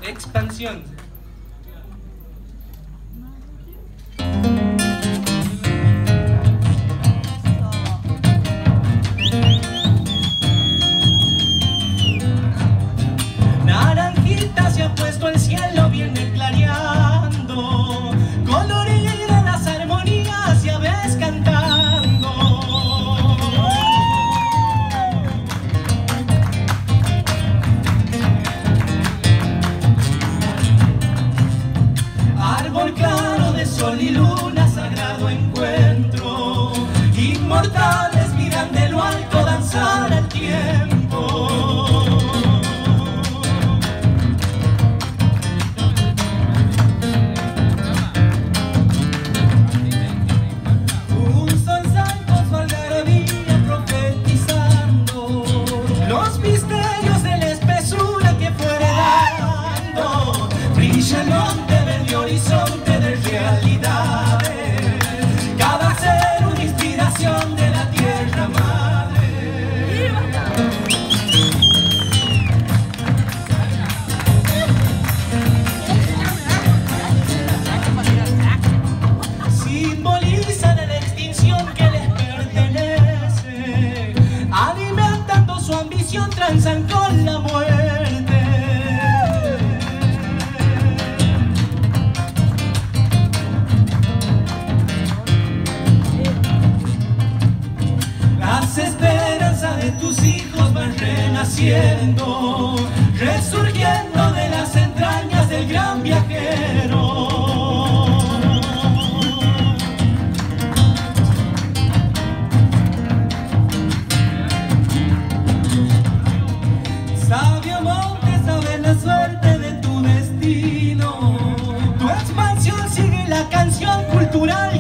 Expansión. Naranjita se ha puesto el cielo, viene clareando, colorida las armonías ya ves cantando. Árbol claro de sol y luna, sagrado encuentro, inmortales miran de lo alto danzar el tiempo. El monte verde horizonte de realidades, cada ser una inspiración de la tierra madre. Simbolizan la extinción que les pertenece, alimentando su ambición, transan con la muerte. Las esperanzas de tus hijos van renaciendo, resurgiendo de las entrañas del gran viajero. Sabio monte, sabe la suerte de tu destino, tu expansión sigue la canción cultural